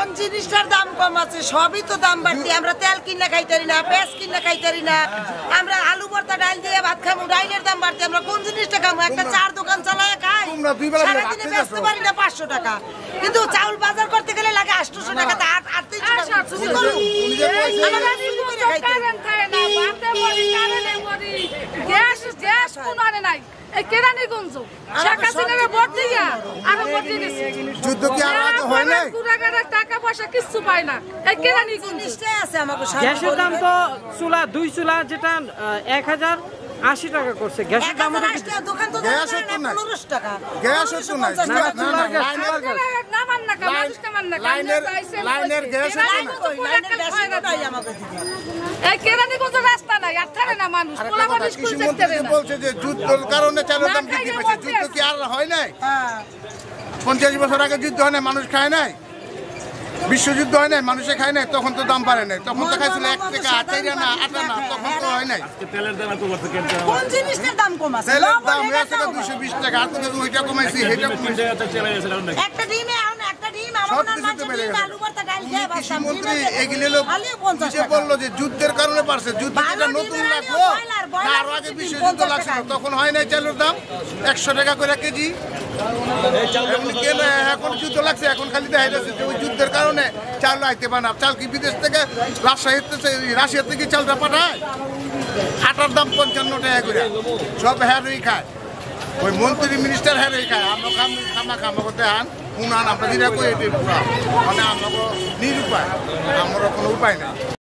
কোন জিনিসটার দাম কম আছে? সবই তো দাম বাড়তি। আমরা তেল কিনে খাইতারি না, পেঁয়াজ কিনে খাইতারি না, আমরা আলু ভর্তা ডাল দিয়ে ভাত খাবো, ডাইলের দাম বাড়তি। আমরা কোন জিনিসটা খাবো? একটা চার দোকান চালায় খাই, সারাদিনে বেচতে পারি না 500 টাকা, কিন্তু চাউল বাজার করতে গেলে লাগে 800 টাকা। টাকা পয়সা কিছু পায় না, গ্যাসের দাম তো চুলা 2 চুলা যেটা 1080 টাকা করছে। গ্যাসের দাম রাস্তা নাই, আর থাকে না মানুষ বলছে যে যুদ্ধের কারণে চালের দাম বৃদ্ধি পেয়েছে। যুদ্ধ কি আর হয় নাই? 50 বছর আগে যুদ্ধ হয় নাই, মানুষ খায় নাই? বিশ্বযুদ্ধ হয় নাই, মানুষে খায় নাই, তখন তো দাম বাড়ে নাই। তখন তো খাইছিল 1 টাকা 8 আনা, তখন তো হয় নাই। তেলের দাম কোন জিনিসের দাম কম আছে? তেলের দাম হয়েছে 220 টাকা, আর তো ওইটা কমাইছি, এটা কমাইছি। একটা ডিমে একটা ডিম আমাদের মাঝে ডিম আলু ভর্তা ডাল দিয়ে বাসা মন্ত্রী এগুলো লোক যে বললো যে যুদ্ধের কারণে পারছে। যুদ্ধ যেটা নতুন লাগলো, তার আগে বিশ্বযুদ্ধ লাগছিল, তখন হয় নাই চালের দাম 100 টাকা করে কেজি। এখন যুদ্ধ লাগছে, এখন খালি দেখা যাচ্ছে যে ওই যুদ্ধের কারণে চাল আইতে পারে না। চাল কি বিদেশ থেকে রাশিয়া থেকে চালটা পাঠায়? আটার দাম 55 টাকা করে, সব হ্যারই খায়। ওই মন্ত্রী মিনিস্টার হ্যারই খায়। আমরা খামা করতে আন উনান, আমরা যেটা কই এটা পুরা মানে আমাকে নিরুপায়, আমরা কোনো উপায় নেই।